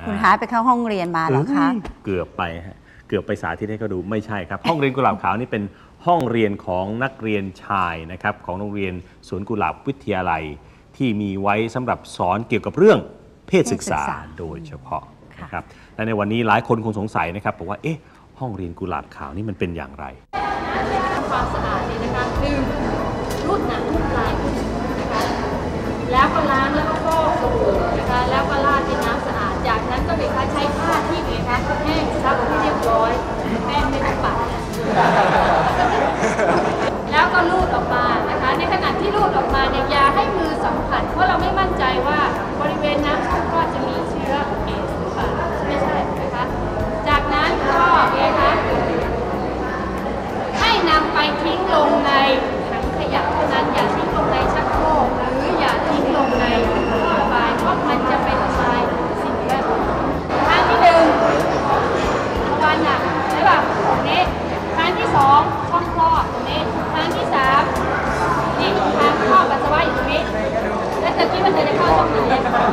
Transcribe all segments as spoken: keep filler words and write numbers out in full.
คุณฮาร์ทไปเข้าห้องเรียนมาเหรอคะเกือบไปฮะเกือบไปสาธิตให้เขาดูไม่ใช่ครับห้องเรียนกุหลาบขาวนี่เป็นห้องเรียนของนักเรียนชายนะครับของโรงเรียนสวนกุหลาบวิทยาลัยที่มีไว้สำหรับสอนเกี่ยวกับเรื่องเพศศึกษาโดยเฉพาะนะครับและในวันนี้หลายคนคงสงสัยนะครับบอกว่าเอ๊ะห้องเรียนกุหลาบขาวนี่มันเป็นอย่างไรความสะอาดเนี่ยนะคะคือรูดหนังรูดลายนะคะแล้วก็ล้างแล้วก็ฟอกสบู่นะคะแล้วก็ราดด้วยน้ำสะอาดจากนั้นก็เป็นการใช้ผ้าที่เป็นการแห้งซับให้เรียบร้อยแป้งไม่ต้องปัดแล้วก็รูดออกมานะคะในขณะที่รูดออกมาเนี่ยอย่าให้มือสัมผัสเพราะเราไม่มั่นใจว่าบริเวณน้ำช่องคลอดจะมีเชื้อเอดส์หรือเปล่าไม่ใช่นะคะจากนั้นก็นะคะให้นำไปทิ้งลงในถังขยะเท่านั้นอย่าทิ้งลงในชักโครกหรืออย่าทิ้งลงในท่อระบายเพราะมันจะไปทำลายสิ่งแวดล้อมทางที่หนึ่งวันหนักใช่ป่ะตรงนี้ทางที่สองช่องคลอดตรงนี้ทางที่สามนี่ทางท่อปัสสาวะอยู่ตรงนี้แล้วจะคิดว่าเธอจะเข้าช่องไหน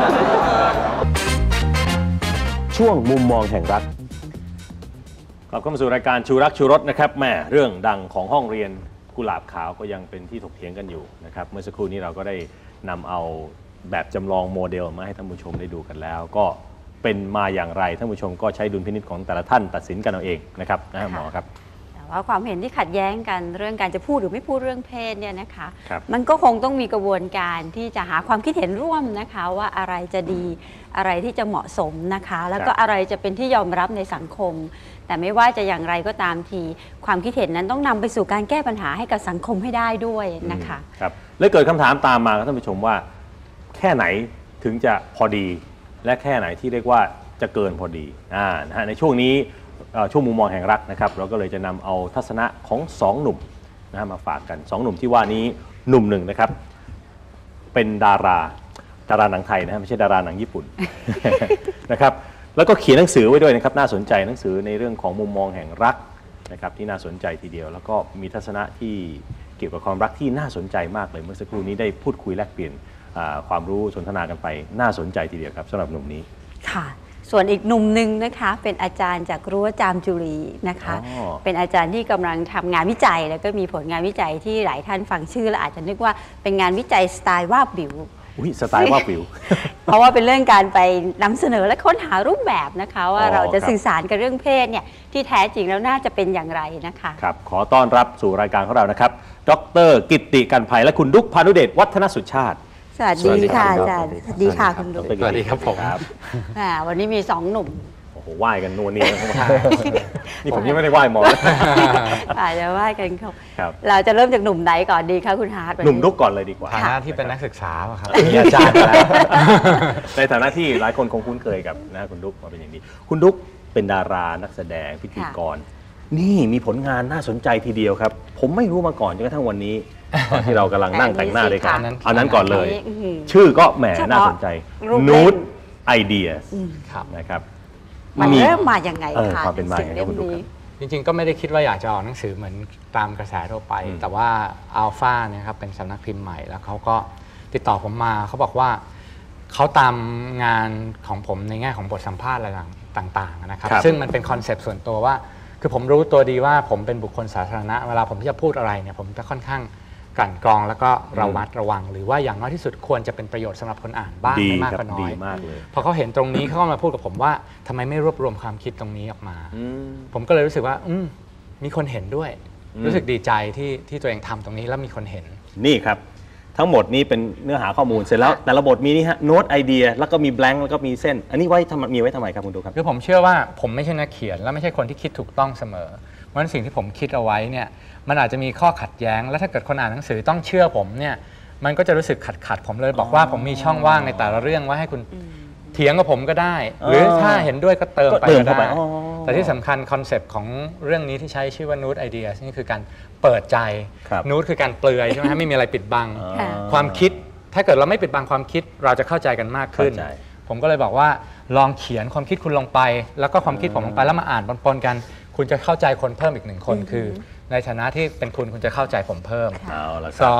ช่วงมุมมองแห่งรักกลับเข้ามาสู่รายการชูรักชูรสนะครับแม่เรื่องดังของห้องเรียนกุหลาบขาวก็ยังเป็นที่ถกเถียงกันอยู่นะครับเมื่อสักครู่นี้เราก็ได้นำเอาแบบจำลองโมเดลมาให้ท่านผู้ชมได้ดูกันแล้วก็เป็นมาอย่างไรท่านผู้ชมก็ใช้ดุลพินิจของแต่ละท่านตัดสินกันเอาเองนะครับนะหมอครับแต่ว่าความเห็นที่ขัดแย้งกันเรื่องการจะพูดหรือไม่พูดเรื่องเพศเนี่ยนะคะมันก็คงต้องมีกระบวนการที่จะหาความคิดเห็นร่วมนะคะว่าอะไรจะดีอะไรที่จะเหมาะสมนะคะแล้วก็อะไรจะเป็นที่ยอมรับในสังคมแต่ไม่ว่าจะอย่างไรก็ตามทีความคิดเห็นนั้นต้องนำไปสู่การแก้ปัญหาให้กับสังคมให้ได้ด้วยนะคะครับแล้วเกิดคำถามตามมาท่านผู้ชมว่าแค่ไหนถึงจะพอดีและแค่ไหนที่เรียกว่าจะเกินพอดีอ่านะฮะในช่วงนี้ช่วงมุมมองแห่งรักนะครับเราก็เลยจะนำเอาทัศนะของสองหนุ่มนะฮะมาฝากกันสองหนุ่มที่ว่านี้หนุ่มหนึ่งนะครับเป็นดาราดาราหนังไทยนะฮะไม่ใช่ดาราหนังญี่ปุ่น นะครับแล้วก็เขียนหนังสือไว้ด้วยนะครับน่าสนใจหนังสือในเรื่องของมุมมองแห่งรักนะครับที่น่าสนใจทีเดียวแล้วก็มีทัศนะที่เกี่ยวกับความรักที่น่าสนใจมากเลยเมื่อสักครู่นี้ได้พูดคุยแลกเปลี่ยนความรู้สนทนากันไปน่าสนใจทีเดียวครับสำหรับหนุ่มนี้ค่ะส่วนอีกหนุ่มหนึ่งนะคะเป็นอาจารย์จากรั้วจามจุรีนะคะเป็นอาจารย์ที่กำลังทำงานวิจัยแล้วก็มีผลงานวิจัยที่หลายท่านฟังชื่อแล้วอาจจะนึกว่าเป็นงานวิจัยสไตล์วาบวิวอุ้ยสไตล์วาบวิวเพราะว่าเป็นเรื่องการไปนำเสนอและค้นหารูปแบบนะคะว่าเราจะสื่อสารกับเรื่องเพศเนี่ยที่แท้จริงแล้วน่าจะเป็นอย่างไรนะคะครับขอต้อนรับสู่รายการของเรานะครับดร.กิตติกันภัยและคุณดุ๊กพานุเดชวัฒนสุชาติสวัสดีค่ะอาจารย์สวัสดีค่ะคุณดุ๊กสวัสดีครับผมวันนี้มีสองหนุ่มโอ้โหไหว้กันนัวเนียนี่ผมยังไม่ได้ไหว้หมออาจจะไหว้กันครับเราจะเริ่มจากหนุ่มไหนก่อนดีคะคุณฮาร์ทหนุ่มดุ๊กก่อนเลยดีกว่าฐานะที่เป็นนักศึกษาครับมีอาจารย์แล้วในฐานะที่หลายคนคงคุ้นเคยกับนะคุณดุ๊กมาเป็นอย่างดีคุณดุ๊กเป็นดารานักแสดงพิธีกรนี่มีผลงานน่าสนใจทีเดียวครับผมไม่รู้มาก่อนจนกระทั่งวันนี้ตอนที่เรากำลังนั่งแต่งหน้าด้วยกันเอานั้นก่อนเลยชื่อก็แหมน่าสนใจ Nude Ideas นะครับมันเริ่มมาอย่างไงคะความเป็นมาอย่างไรคุณดุ๊กจริงๆก็ไม่ได้คิดว่าอยากจะออกหนังสือเหมือนตามกระแสทั่วไปแต่ว่าอัลฟาเนี่ยครับเป็นสำนักพิมพ์ใหม่แล้วเขาก็ติดต่อผมมาเขาบอกว่าเขาตามงานของผมในแง่ของบทสัมภาษณ์อะไรต่างๆนะครับซึ่งมันเป็นคอนเซปต์ส่วนตัวว่าคือผมรู้ตัวดีว่าผมเป็นบุคคลสาธารณะเวลาผมที่จะพูดอะไรเนี่ยผมจะค่อนข้างกลั่นกรองแล้วก็ระมัดระวังหรือว่าอย่างน้อยที่สุดควรจะเป็นประโยชน์สำหรับคนอ่านบ้างไม่มากก็น้อยพอเขาเห็นตรงนี้เขาก็มาพูดกับผมว่าทำไมไม่รวบรวมความคิดตรงนี้ออกมาผมก็เลยรู้สึกว่ามีคนเห็นด้วยรู้สึกดีใจที่ที่ตัวเองทำตรงนี้แล้วมีคนเห็นนี่ครับทั้งหมดนี้เป็นเนื้อหาข้อมูลเสร็จแล้วแต่ละบทมีนี่ฮะโน้ตไอเดียแล้วก็มีแบงค์แล้วก็มีเส้นอันนี้ไว้ทำมีไว้ทำไมครับคุณดูครับคือผมเชื่อว่าผมไม่ใช่นักเขียนและไม่ใช่คนที่คิดถูกต้องเสมอเพราะฉะนั้นสิ่งที่ผมคิดเอาไว้เนี่ยมันอาจจะมีข้อขัดแย้งและถ้าเกิดคนอ่านหนังสือต้องเชื่อผมเนี่ยมันก็จะรู้สึกขัดขัดผมเลยบอกว่าผมมีช่องว่างในแต่ละเรื่องว่าให้คุณเถียงกับผมก็ได้หรือถ้าเห็นด้วยก็เติมไปก็ได้แต่ที่สำคัญคอนเซปต์ของเรื่องนี้ที่ใช้ชื่อว่า Nude Ideas นี่คือการเปิดใจ Nude คือการเปลือยใช่ไหมไม่มีอะไรปิดบังความคิดถ้าเกิดเราไม่ปิดบังความคิดเราจะเข้าใจกันมากขึ้นผมก็เลยบอกว่าลองเขียนความคิดคุณลงไปแล้วก็ความคิดผมลงไปแล้วมาอ่านปนๆกันคุณจะเข้าใจคนเพิ่มอีกหนึ่งคนคือในฐานะที่เป็นคุณคุณจะเข้าใจผมเพิ่มสอง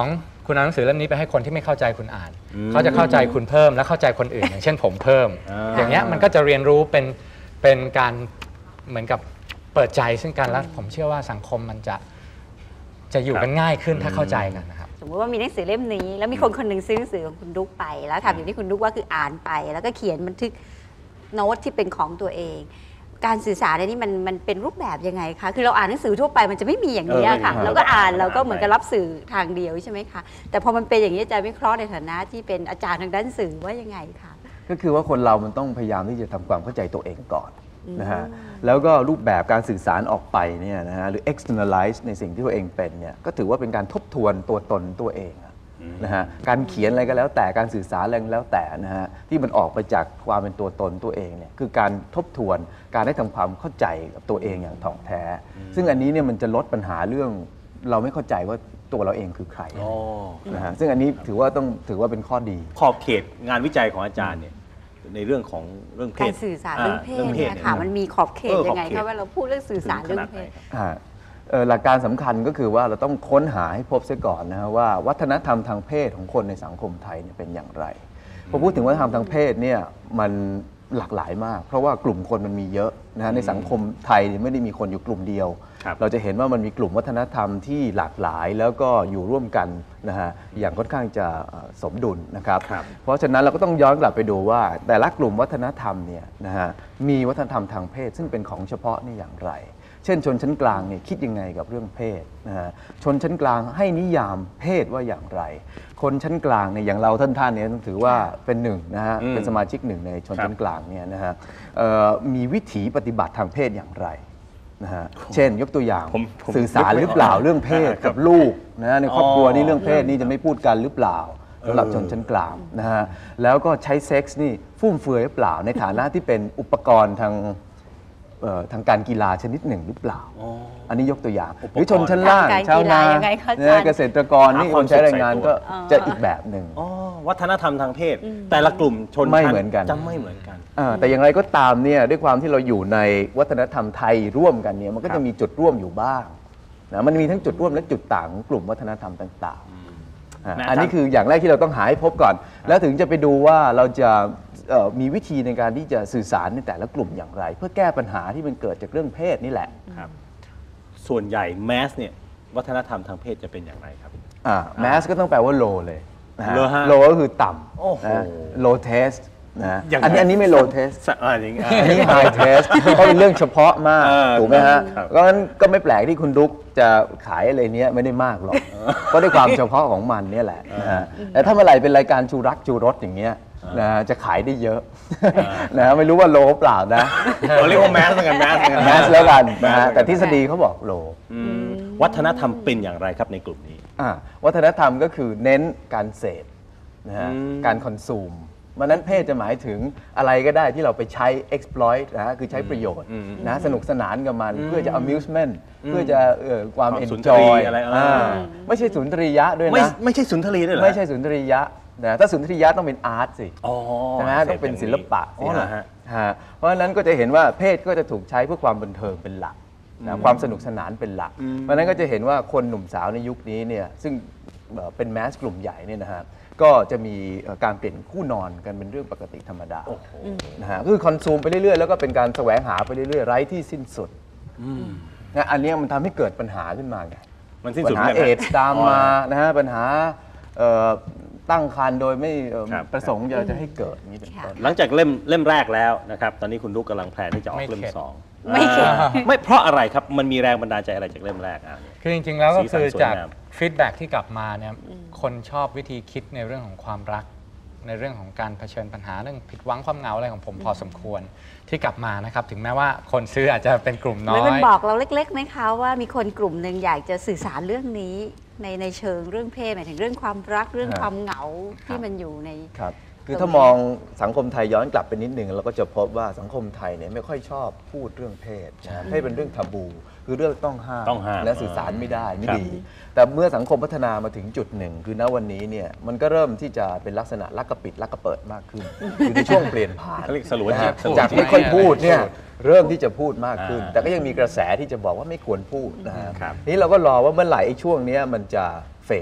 คุณเอาหนังสือเล่มนี้ไปให้คนที่ไม่เข้าใจคุณอ่านเขาจะเข้าใจคุณเพิ่มและเข้าใจคนอื่น อย่างเช่นผมเพิ่ม อย่างเงี้ยมันก็จะเรียนรู้เป็นเป็นการเหมือนกับเปิดใจซึ่งกันและผมเชื่อว่าสังคมมันจะจะอยู่กันง่ายขึ้นถ้าเข้าใจกันนะครับสมมติว่ามีหนังสือเล่มนี้แล้วมีคนคนหนึ่งซื้อหนังสือของคุณดุ๊กไปแล้วทำอย่างที่คุณดุ๊กว่าคืออ่านไปแล้วก็เขียนบันทึกโน้ตที่เป็นของตัวเองการสื่อสารในนี้มันมันเป็นรูปแบบยังไงคะคือเราอ่านหนังสือทั่วไปมันจะไม่มีอย่างนี้ค่ะแล้วก็อ่านเราก็เหมือนกับรับสื่อทางเดียวใช่ไหมคะแต่พอมันเป็นอย่างนี้อาจารย์วิเคราะห์ในฐานะที่เป็นอาจารย์ทางด้านสื่อว่ายังไงคะก็คือว่าคนเรามันต้องพยายามที่จะทำความเข้าใจตัวเองก่อนนะฮะแล้วก็รูปแบบการสื่อสารออกไปเนี่ยนะฮะหรือ externalize ในสิ่งที่ตัวเองเป็นเนี่ยก็ถือว่าเป็นการทบทวนตัวตนตัวเองนะฮะการเขียนอะไรก็แล้วแต่การสื่อสารอะไรก็แล้วแต่นะฮะที่มันออกไปจากความเป็นตัวตนตัวเองเนี่ยคือการทบทวนการได้ทำความเข้าใจกับตัวเองอย่างถ่องแท้ซึ่งอันนี้เนี่ยมันจะลดปัญหาเรื่องเราไม่เข้าใจว่าตัวเราเองคือใครนะฮะซึ่งอันนี้ถือว่าต้องถือว่าเป็นข้อดีขอบเขตงานวิจัยของอาจารย์เนี่ยในเรื่องของเรื่องเพศการสื่อสารเรื่องเพศเนี่ยค่ะมันมีขอบเขตยังไงคะว่าเราพูดเรื่องสื่อสารเรื่องเพศหลักการสำคัญก็คือว่าเราต้องค้นหาให้พบเสียก่อนนะฮะว่าวัฒนธรรมทางเพศของคนในสังคมไทยเนี่ยเป็นอย่างไรพอพูดถึงวัฒนธรรมทางเพศเนี่ยมันหลากหลายมากเพราะว่ากลุ่มคนมันมีเยอะนะฮะในสังคมไทยไม่ได้มีคนอยู่กลุ่มเดียวเราจะเห็นว่ามันมีกลุ่มวัฒนธรรมที่หลากหลายแล้วก็อยู่ร่วมกันนะฮะอย่างค่อนข้างจะสมดุลนะครับเพราะฉะนั้นเราก็ต้องย้อนกลับไปดูว่าแต่ละกลุ่มวัฒนธรรมเนี่ยนะฮะมีวัฒนธรรมทางเพศซึ่งเป็นของเฉพาะนี่อย่างไรเช่นชนชั้นกลางเนี่ยคิดยังไงกับเรื่องเพศนะฮะชนชั้นกลางให้นิยามเพศว่าอย่างไรคนชั้นกลางเนี่ยอย่างเราท่านท่านเนี่ยต้องถือว่าเป็นหนึ่งนะฮะเป็นสมาชิกหนึ่งในชนชั้นกลางเนี่ยนะฮะมีวิถีปฏิบัติทางเพศอย่างไรนะฮะเช่นยกตัวอย่างสื่อสารหรือเปล่าเรื่องเพศกับลูกนะในครอบครัวนี่เรื่องเพศนี่จะไม่พูดกันหรือเปล่าสำหรับชนชั้นกลางนะฮะแล้วก็ใช้เซ็กส์นี่ฟุ่มเฟือยหรือเปล่าในฐานะที่เป็นอุปกรณ์ทางทางการกีฬาชนิดหนึ่งหรือเปล่า อ, อันนี้ยกตัวอย่างหรือชนชั้นล่างชาวนาเกษตรกรนี่คนใช้แรงงานก็จะอีกแบบหนึ่งวัฒนธรรมทางเพศแต่ละกลุ่มชนชั้นไม่เหมือนกันจะไม่เหมือนกันแต่อย่างไรก็ตามเนี่ยด้วยความที่เราอยู่ในวัฒนธรรมไทยร่วมกันเนี่ยมันก็จะมีจุดร่วมอยู่บ้างนะมันมีทั้งจุดร่วมและจุดต่างของกลุ่มวัฒนธรรมต่างๆอันนี้คืออย่างแรกที่เราต้องหาให้พบก่อนแล้วถึงจะไปดูว่าเราจะมีวิธีในการที่จะสื่อสารในแต่ละกลุ่มอย่างไรเพื่อแก้ปัญหาที่มันเกิดจากเรื่องเพศนี่แหละครับส่วนใหญ่แมสเนี่ยวัฒนธรรมทางเพศจะเป็นอย่างไรครับแมสก็ต้องแปลว่าโลเลยโลก็คือต่ำโลเทสนะอันนี้อันนี้ไม่โลเทสอันนี้ไฮเทสเพราะเป็นเรื่องเฉพาะมากถูกไหมฮะก็งั้นก็ไม่แปลกที่คุณดุ๊กจะขายอะไรเนี้ยไม่ได้มากหรอกก็ด้วยความเฉพาะของมันนี่แหละแต่ถ้าเมื่อไหร่เป็นรายการชูรักชูรสอย่างเงี้ยนะจะขายได้เยอะนะไม่รู้ว่าโลเปล่านะเราเรียกว่าแมสเหมือนกันแมสแมสแล้วกันนะฮะแต่ทฤษฎีเขาบอกโลวัฒนธรรมเป็นอย่างไรครับในกลุ่มนี้วัฒนธรรมก็คือเน้นการเสพนะฮะการคอนซูมมันนั้นเพศจะหมายถึงอะไรก็ได้ที่เราไปใช้ exploit นะฮะคือใช้ประโยชน์นะสนุกสนานกับมันเพื่อจะ amusement เพื่อจะความ enjoy อะไรไม่ใช่สุนทรียะด้วยนะไม่ใช่สุนทรีด้วยเหรอไม่ใช่สุนทรียะนะถ้าสุนทรียะต้องเป็นอาร์ตสิใช่ไหมต้องเป็นศิลปะสิฮะเพราะฉะนั้นก็จะเห็นว่าเพศก็จะถูกใช้เพื่อความบันเทิงเป็นหลักนะความสนุกสนานเป็นหลักเพราะฉะนั้นก็จะเห็นว่าคนหนุ่มสาวในยุคนี้เนี่ยซึ่งเป็นแมสกลุ่มใหญ่เนี่ยนะฮะก็จะมีการเปลี่ยนคู่นอนกันเป็นเรื่องปกติธรรมดานะฮะคือคอนซูมไปเรื่อยๆแล้วก็เป็นการแสวงหาไปเรื่อยๆไร้ที่สิ้นสุดนะอันนี้มันทำให้เกิดปัญหาขึ้นมาไงปัญหาเอดส์ตามมานะฮะปัญหาตั้งครรภ์โดยไม่ประสงค์จะจะให้เกิดนี้เป็นต้นหลังจากเล่มเล่มแรกแล้วนะครับตอนนี้คุณดุ๊กกำลังแพลนที่จะออกเล่มสองไม่เข็ดไม่เพราะอะไรครับมันมีแรงบันดาลใจอะไรจากเล่มแรกอ่ะคือจริงๆแล้วก็คือจากฟีดแบ็กที่กลับมาเนี่ยคนชอบวิธีคิดในเรื่องของความรักในเรื่องของการเผชิญปัญหาเรื่องผิดหวังความเหงาอะไรของผมพอสมควรที่กลับมานะครับถึงแม้ว่าคนซื้ออาจจะเป็นกลุ่มน้อยมันบอกเราเล็กๆไหมคะว่ามีคนกลุ่มหนึ่งอยากจะสื่อสารเรื่องนี้ในในเชิงเรื่องเพศหมายถึงเรื่องความรักเรื่องความเหงาที่มันอยู่ในคือถ้ามองสังคมไทยย้อนกลับไปนิดหนึ่งเราก็จะพบว่าสังคมไทยเนี่ยไม่ค่อยชอบพูดเรื่องเพศเพศเป็นเรื่องทาบูคือเรื่องต้องห้ามและสื่อสารไม่ได้ไม่ดีแต่เมื่อสังคมพัฒนามาถึงจุดหนึ่งคือณวันนี้เนี่ยมันก็เริ่มที่จะเป็นลักษณะลักกระปิดลักกระเปิดมากขึ้นอยู่ในช่วงเปลี่ยนผ่านจากไม่ค่อยพูดเนี่ยเริ่มที่จะพูดมากขึ้นแต่ก็ยังมีกระแสที่จะบอกว่าไม่ควรพูดนะครับนี่เราก็รอว่าเมื่อไหร่ไอ้ช่วงนี้มันจะเฟดไป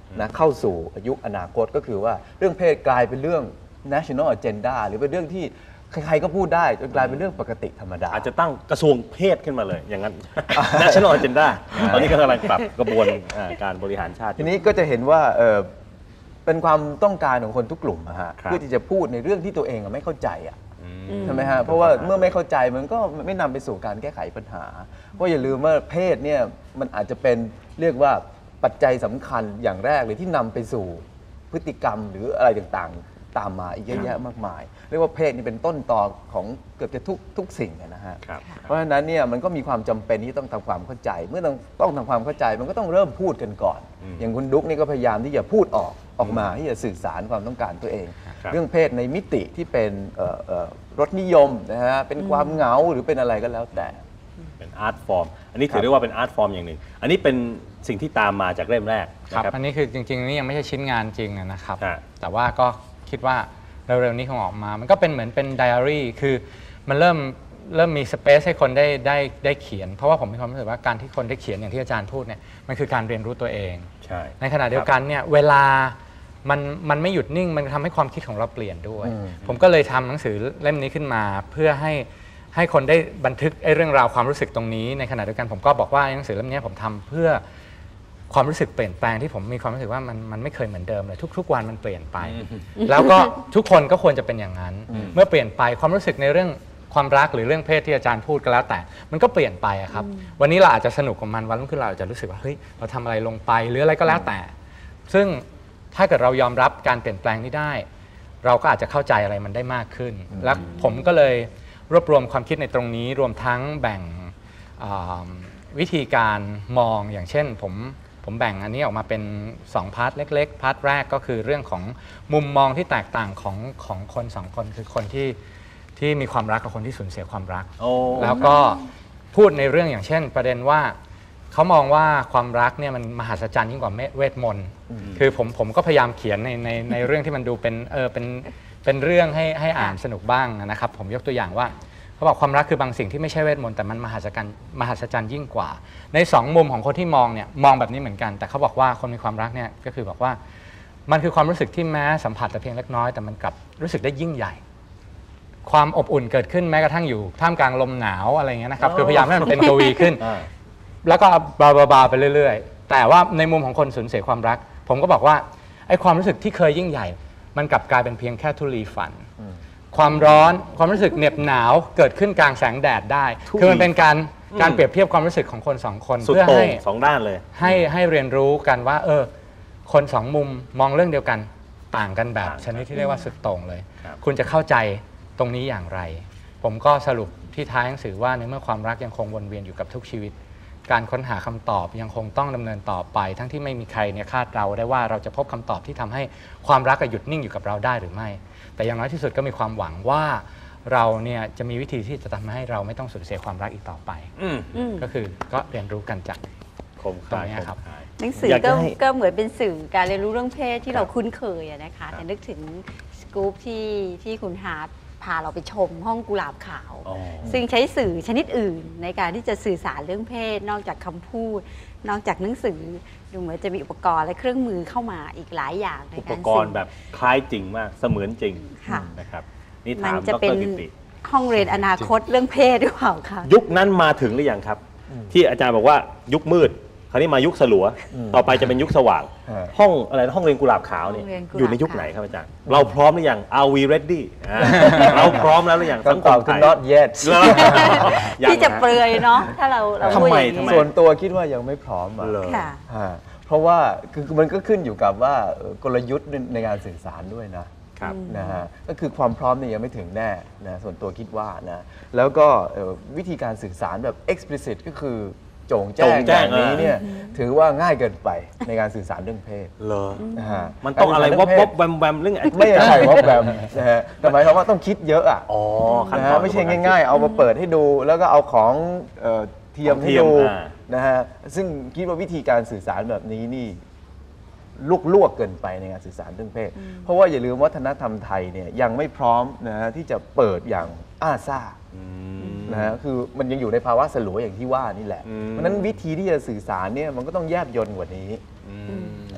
นะเข้าสู่อายุอนาคตก็คือว่าเรื่องเพศกลายเป็นเรื่อง national agenda หรือเป็นเรื่องที่ใครๆก็พูดได้จนกลายเป็นเรื่องปกติธรรมดาอาจจะตั้งกระทรวงเพศขึ้นมาเลยอย่างนั้น national agenda ตอนนี้ก็กำลังปรับกระบวนการบริหารชาติทีนี้ก็จะเห็นว่าเออเป็นความต้องการของคนทุกกลุ่มอะฮะเพื่อที่จะพูดในเรื่องที่ตัวเองไม่เข้าใจอ่ะใช่ไหมฮะเพราะว่าเมื่อไม่เข้าใจมันก็ไม่นำไปสู่การแก้ไขปัญหาเพราะอย่าลืมว่าเพศเนี่ยมันอาจจะเป็นเรียกว่าปัจจัยสำคัญอย่างแรกเลยที่นำไปสู่พฤติกรรมหรืออะไรต่างๆตามมาอีกเยอะแยะมากมายเรียกว่าเพศนี่เป็นต้นตอของเกือบจะทุกทุกสิ่งนะฮะเพราะฉะนั้นเนี่ยมันก็มีความจำเป็นที่ต้องทำความเข้าใจเมื่อต้องต้องทำความเข้าใจมันก็ต้องเริ่มพูดกันก่อนอย่างคุณดุ๊กนี่ก็พยายามที่จะพูดออกออกมาที่จะสื่อสารความต้องการตัวเอง เรื่องเพศในมิติที่เป็นรสนิยมนะฮะเป็นความเหงาหรือเป็นอะไรก็แล้วแต่เป็นอาร์ตฟอร์มอันนี้ถือได้ว่าเป็นอาร์ตฟอร์มอย่างหนึ่งอันนี้เป็นสิ่งที่ตามมาจากเล่มแรกครับอันนี้คือจริงๆนี่ยังไม่ใช่ชิ้นงานจริงนะครับแต่ว่าก็คิดว่าเร็วๆนี้คงออกมามันก็เป็นเหมือนเป็นไดอารี่คือมันเริ่มเริ่มมีสเปซให้คนได้ได้ได้เขียนเพราะว่าผมมีความรู้สึกว่าการที่คนได้เขียนอย่างที่อาจารย์พูดเนี่ยมันคือการเรียนรู้ตัวเองใช่ในขณะเดียวกันเนี่ยเวลามันมันไม่หยุดนิ่งมันทำให้ความคิดของเราเปลี่ยนด้วยผมก็เลยทำหนังสือเล่มนี้ขึ้นมาเพื่อให้ให้คนได้บันทึกไอ้เรื่องราวความรู้สึกตรงนี้ในขณะเดียวกันผมก็บอกว่าหนังสือเล่มนี้ผมทำเพื่อความรู้สึกเปลี่ยนแปลงที่ผมมีความรู้สึกว่ามันมันไม่เคยเหมือนเดิมเลยทุกๆวันมันเปลี่ยนไปแล้วก็ทุกคนก็ควรจะเป็นอย่างนั้นเมื่อเปลี่ยนไปความรู้สึกในเรื่องความรักหรือเรื่องเพศที่อาจารย์พูดก็แล้วแต่มันก็เปลี่ยนไปครับวันนี้เราอาจจะสนุกกับมันวันรุ่งขึ้นเราอาจจะรู้สึกว่าเฮ้ยเราทำอะไรลงไปหรืออะไรก็แล้วแต่ซึ่งถ้าเกิดเรายอมรับการเปลี่ยนแปลงนี้ได้เราก็อาจจะเข้าใจอะไรมันได้มากขึ้นและผมก็เลยรวบรวมความคิดในตรงนี้รวมทั้งแบ่งวิธีการมองอย่างเช่นผมผมแบ่งอันนี้ออกมาเป็นสองพาร์ทเล็กๆพาร์ทแรกก็คือเรื่องของมุมมองที่แตกต่างของของคนสองคนคือคนที่ที่มีความรักกับคนที่สูญเสียความรักแล้วก็พูดในเรื่องอย่างเช่นประเด็นว่าเขามองว่าความรักเนี่ยมันมหัศจรรย์ยิ่งกว่าเวทมนต์คือผมผมก็พยายามเขียนในในในเรื่องที่มันดูเป็นเออเป็นเป็นเรื่องให้ให้อ่านสนุกบ้างนะครับผมยกตัวอย่างว่าเขาบอกความรักคือบางสิ่งที่ไม่ใช่เวทมนต์แต่มันมหัศจรรย์มหัศจรรย์ยิ่งกว่าในสองมุมของคนที่มองเนี่ยมองแบบนี้เหมือนกันแต่เขาบอกว่าคนมีความรักเนี่ยก็คือบอกว่ามันคือความรู้สึกที่แม้สัมผัสแต่เพียงเล็กน้อยแต่มันกลับรู้สึกได้ยิ่งใหญ่ความอบอุ่นเกิดขึ้นแม้กระทั่งอยู่ท่ามกลางลมหนาวอะไรเงี้ยนะครับคือพยายามให้มันเป็นกวีขึ้นแล้วก็บาบาไปเรื่อยๆแต่ว่าในมุมของคนสูญเสียความรักผมก็บอกว่าไอ้ความรู้สึกที่เคยยิ่งใหญ่มันกลับกลายเป็นเพียงแค่ธุลีฝันความร้อนความรู้สึกเหน็บหนาวเกิดขึ้นกลางแสงแดดได้คือมันเป็นการการเปรียบเทียบความรู้สึกของคนสองคนเพื่อให้สองด้านเลยให้ให้เรียนรู้กันว่าเออคนสองมุมมองเรื่องเดียวกันต่างกันแบบชนิดที่เรียกว่าสุดโต่งเลยคุณจะเข้าใจตรงนี้อย่างไรผมก็สรุปที่ท้ายหนังสือว่าในเมื่อความรักยังคงวนเวียนอยู่กับทุกชีวิตการค้นหาคำตอบยังคงต้องดำเนินต่อไปทั้งที่ไม่มีใครเนี่ยคาดเราได้ว่าเราจะพบคำตอบที่ทำให้ความรักหยุดนิ่งอยู่กับเราได้หรือไม่แต่อย่างน้อยที่สุดก็มีความหวังว่าเราเนี่ยจะมีวิธีที่จะทำให้เราไม่ต้องสูญเสียความรักอีกต่อไปก็คือก็เรียนรู้กันจากตรงนี้ครับหนังสือก็ก็เหมือนเป็นสื่อการเรียนรู้เรื่องเพศที่เราคุ้นเคยนะคะแต่นึกถึงสกู๊ปที่ที่คุณฮาร์ดพาเราไปชมห้องกุหลาบขาวซึ่งใช้สื่อชนิดอื่นในการที่จะสื่อสารเรื่องเพศนอกจากคำพูดนอกจากหนังสือดูเหมือนจะมีอุปกรณ์และเครื่องมือเข้ามาอีกหลายอย่างในการอุปกรณ์แบบคล้ายจริงมากเสมือนจริงนะครับนี่ถามดร.กิติห้องเรียนอนาคตเรื่องเพศหรือเปล่าคะยุคนั้นมาถึงหรือยังครับที่อาจารย์บอกว่ายุคมืดคราวนี้มายุคสลัวต่อไปจะเป็นยุคสว่างห้องอะไรห้องเรียนกุหลาบขาวเนี่ยอยู่ในยุคไหนครับอาจารย์เราพร้อมหรือยัง Are we ready เราพร้อมแล้วหรือยังคำตอบคือ not yet ที่จะเปลือยเนาะถ้าเราเราทำไมทำไมส่วนตัวคิดว่ายังไม่พร้อมเลยเพราะว่าคือมันก็ขึ้นอยู่กับว่ากลยุทธ์ในการสื่อสารด้วยนะนะฮะก็คือความพร้อมเนี่ยยังไม่ถึงแน่นะส่วนตัวคิดว่านะแล้วก็วิธีการสื่อสารแบบ explicit ก็คือโจงแจ้งอย่างนี้เนี่ยถือว่าง่ายเกินไปในการสื่อสารเรื่องเพศเหรอมันต้องอะไรวบวบแวมแวมเรื่องไม่ใช่วบแวมนะฮะแต่หมายความว่าต้องคิดเยอะอ่ะนะฮะไม่ใช่ง่ายๆเอามาเปิดให้ดูแล้วก็เอาของเทียมให้ดูนะฮะซึ่งคิดว่าวิธีการสื่อสารแบบนี้นี่ลวกๆเกินไปในการสื่อสารเรื่องเพศเพราะว่าอย่าลืมวัฒนธรรมไทยเนี่ยยังไม่พร้อมนะที่จะเปิดอย่างอ้าซ่านะฮะคือมันยังอยู่ในภาวะสลัวอย่างที่ว่านี่แหละเพราะนั้นวิธีที่จะสื่อสารเนี่ยมันก็ต้องแยบยลกว่านี้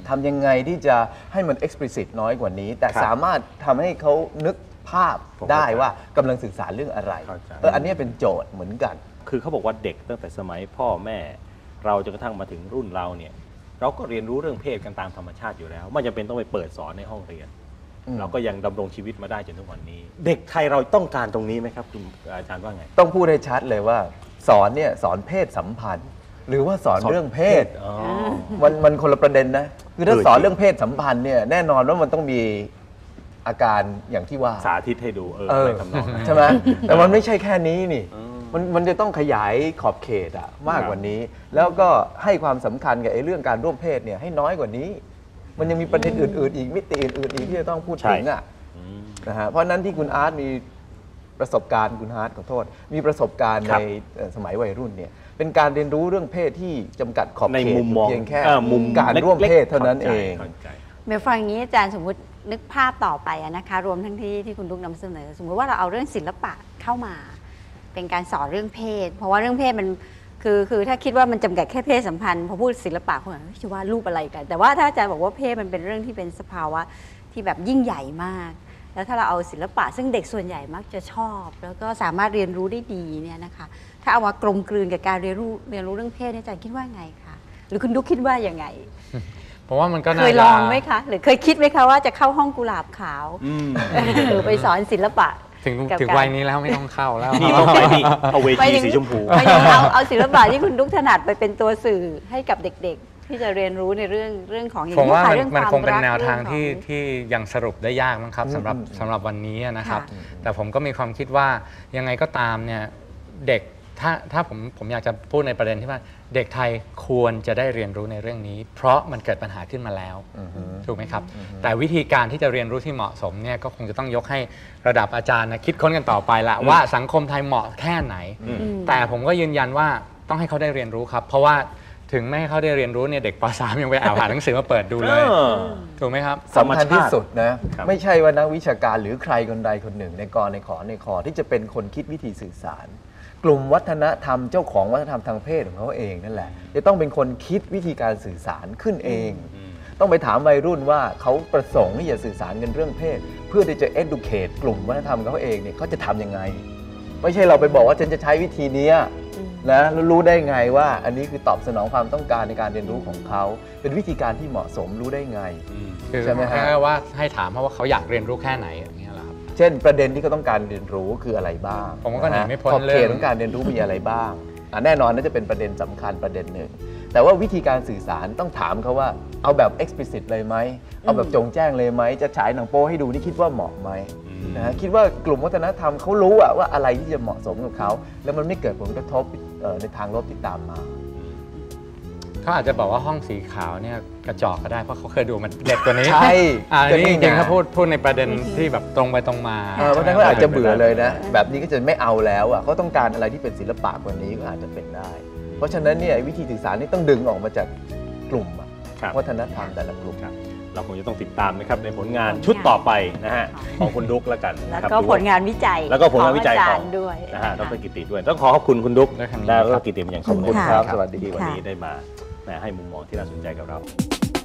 ทำยังไงที่จะให้มัน explicit น้อยกว่านี้ แต่ครับสามารถทำให้เขานึกภาพผมได้เข้าใจว่ากำลังศึกษาเรื่องอะไรเข้าใจเอออันนี้เป็นโจทย์เหมือนกันคือเขาบอกว่าเด็กตั้งแต่สมัยพ่อแม่ เราจนกระทั่งมาถึงรุ่นเราเนี่ยเราก็เรียนรู้เรื่องเพศกันตามธรรมชาติอยู่แล้วไม่จำเป็นต้องไปเปิดสอนในห้องเรียนอืมเราก็ยังดำรงชีวิตมาได้จนทุกวันนี้ เด็กไทยเราต้องการตรงนี้ไหมครับคุณอาจารย์ว่าไงต้องพูดให้ชัดเลยว่า สอนเนี่ยสอนเพศสัมพันธ์ หรือว่าสอนเรื่องเพศอ๋อมันมันคนละประเด็นนะ คือถ้าเออสอนจริงเรื่องเพศสัมพันธ์เนี่ยแน่นอนว่ามันต้องมีอาการอย่างที่ว่าสาธิตให้ดูเออเออในทำนองนั้นใช่ไหมแต่มันไม่ใช่แค่นี้นี่อืมมันมันจะต้องขยายขอบเขตอะมากกว่านี้ แล้วก็ให้ความสำคัญกับไอ้เรื่องการร่วมเพศเนี่ยให้น้อยกว่านี้ มันยังมีประเด็นอื่น ๆ อีกมิติอื่นๆอีกที่จะต้องพูดถึงอะอืมนะฮะเพราะฉะนั้นที่คุณอาร์ตมีประสบการณ์คุณอาร์ตขอโทษ มีประสบการณ์ครัในบเอ่อสมัยวัยรุ่นเนี่ยเป็นการเรียนรู้เรื่องเพศที่จำกัดขอบในเขตมุมมองเพียงแค่เออมุมการล็กๆร่วมเพศเท่านั้นเองข้าใจเมื่อฟังอย่างนี้อาจารย์สมมตินึกภาพต่อไปอะนะคะ รวมทั้งที่ที่คุณดุ๊กนำเสนอ สมมติว่าเราเอาเรื่องศิลปะเข้ามา เป็นการสอนเรื่องเพศ เพราะว่าเรื่องเพศมันคือคือถ้าคิดว่ามันจำกัดแค่เพศสัมพันธ์พอพูดศิลปะคนจะว่ารูปอะไรกัน แต่ว่าถ้าอาจารย์บอกว่าเพศมันเป็นเรื่องที่เป็นสภาวะที่แบบยิ่งใหญ่มาก แล้วถ้าเราเอาศิลปะซึ่งเด็กส่วนใหญ่มักจะชอบ แล้วก็สามารถเรียนรู้ได้ดีเนี่ยนะคะ ถ้าเอามากลมกลืนกับการเรียนรู้เรียนรู้เรื่องเพศเนี่ยอาจารย์คิดว่าไงคะหรือคุณดุ๊กคิดว่ายังไงผมว่ามันก็น่าเคยจะลองไหมคะ หรือเคยคิดไหมคะว่าจะเข้าห้องกุหลาบขาวอืมหรือไปสอนศิลปะถึงกับถึงการวัยนี้แล้วไม่ต้องเข้าแล้วนี่ต้องไปนี่เอาเวไปทีถึงสีชมพูไปถึงเอาเอาศิลปะที่คุณดุ๊กถนัดไปเป็นตัวสื่อให้กับเด็กๆ ที่จะเรียนรู้ในเรื่องเรื่องของอย่งผมว่าค่ะมันเรื่องมันวาคงเป็นรักแนวทางเรื่องของที่ที่ยังสรุปได้ยากมั้งครับสำหรับอืมสำหรับวันนี้นะครับค่ะแต่ผมก็มีความคิดว่ายังไงก็ตามเนี่ยเด็กถ้าถ้าผมผมอยากจะพูดในประเด็นที่ว่าเด็กไทยควรจะได้เรียนรู้ในเรื่องนี้ เพราะมันเกิดปัญหาขึ้นมาแล้วอือฮึถูกไหมครับ แต่วิธีการที่จะเรียนรู้ที่เหมาะสมเนี่ยก็คงจะต้องยกให้ระดับอาจารย์นะคิดค้นกันต่อไปละว่าสังคมไทยเหมาะแค่ไหนอืมแต่ผมก็ยืนยันว่าต้องให้เขาได้เรียนรู้ครับ เพราะว่าถึงไม่ให้เขาได้เรียนรู้เนี่ยเด็กป .สาม ยังไปอ่านหาหนังสือมาเปิดดูเลยเออถูกไหมครับสำคัญที่สุดนะครับไม่ใช่ว่านักวิชาการหรือใครคนใดคนหนึ่ง ในกรในขอในคอที่จะเป็นคนคิดวิธีสื่อสาร กลุ่มวัฒนธรรมเจ้าของวัฒนธรรมทางเพศของเขาเองนั่นแหละจะต้องเป็นคนคิดวิธีการสื่อสารขึ้นเอง ต้องไปถามวัยรุ่นว่าเขาประสงค์ที่จะสื่อสารกันเรื่องเพศ เพื่อที่จะ educate กลุ่มวัฒนธรรมเขาเองเนี่ยเขาจะทำยังไง ไม่ใช่เราไปบอกว่าฉันจะใช้วิธีเนี้ยนะแล้วรู้ได้ไงว่าอันนี้คือตอบสนองความต้องการในการเรียนรู้ของเขาเป็นวิธีการที่เหมาะสมรู้ได้ไงคือใช่ไหมฮะแค่ว่าให้ถามเพราะว่าเขาอยากเรียนรู้แค่ไหนอย่างเงี้ยเหรอครับเช่นประเด็นที่เขาต้องการเรียนรู้คืออะไรบ้างผมว่าก็หนีไม่พ้นขอบเขตเรื่องของการเรียนรู้มีอะไรบ้างอ่ะแน่นอนน่าจะเป็นประเด็นสำคัญประเด็นหนึ่ง แต่ว่าวิธีการสื่อสารต้องถามเขาว่าเอาแบบ explicit เลยไหมเอาแบบจงแจ้งเลยไหมจะฉายหนังโป๊ให้ดูนี่คิดว่าเหมาะไหมนะฮะคิดว่ากลุ่มวัฒนธรรมเขารู้อะว่าอะไรที่จะเหมาะสมกับเขาแล้วมันไม่เกิดผลกระทบเอ่อในทางลบที่ตามมาเขาอาจจะบอกว่าห้องสีขาวเนี่ยกระจอกก็ได้เพราะเขาเคยดูมันเด็ดกว่านี้ใช่อ่าก็นี่นี่จริงไงๆถ้าพูดพูดในประเด็นที่แบบตรงไปตรงมาเออเพราะฉะนั้นเขาอาจจะเบื่อเลยนะ แบบนี้ก็จะไม่เอาแล้วอ่ะเขาต้องการอะไรที่เป็นศิลปะกว่านี้ก็อาจจะเป็นได้ เพราะฉะนั้นเนี่ยวิธีสื่อสารนี่ต้องดึงออกมาจากกลุ่มอะครับวัฒนธรรมแต่ละกลุ่มครับเราคงจะต้องติดตามนะครับในผลงานชุดต่อไปนะฮะของคุณดุ๊กแล้วกันแล้วนะครับก็ดูผว่าลงานวิจัยแล้วก็ผลงานวิจัยขอของอาจารย์ด้วยนะฮะดรกิติด้วยต้องขอขอบคุณคุณดุ๊กด้วยคำนี้และคก็รับกิติเป็นอย่างขอบสูงคุณนะครับสวัสดีที่วันค่ะนี้ได้มาแหมให้มุมมองที่น่าสนใจกับเรา